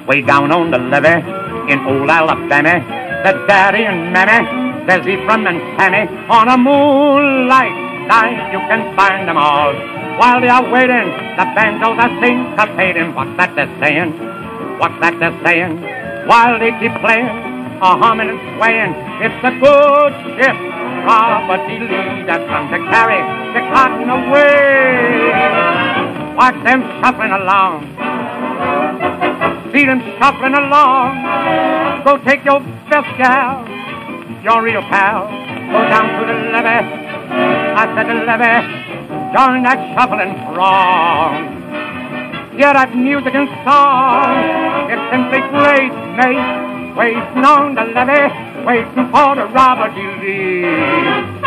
Way down on the levee in old Alabama, there's Daddy and Mammy, there's Ephraim and Sammy. On a moonlight night you can find them all. While they are waiting, the banjos are syncopating. What's that they're saying? What's that they're saying? While they keep playing, humming and swaying, it's a good ship, Robert E. Lee, that's come to carry the cotton away. Watch them shuffling along. See them shuffling along. Go take your best gal, your real pal. Go down to the levee. I said the levee. Join that shuffling throng. Hear that music and song. It's simply great, mate. Waiting on the levee, waiting for the Robert E. Lee.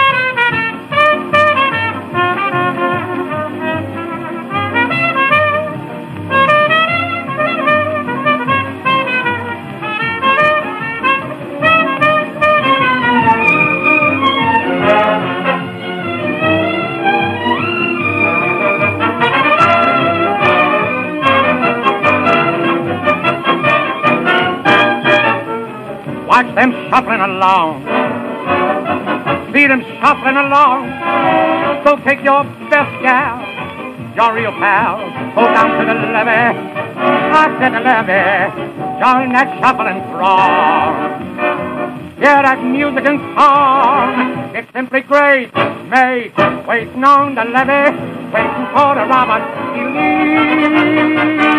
Watch them shuffling along. See them shuffling along. So take your best gal, your real pal. Go down to the levee. I said the levee. Join that shuffling throng. Hear that music and song. It's simply great, mate. Waiting on the levee. Waiting for the Robert E. Lee.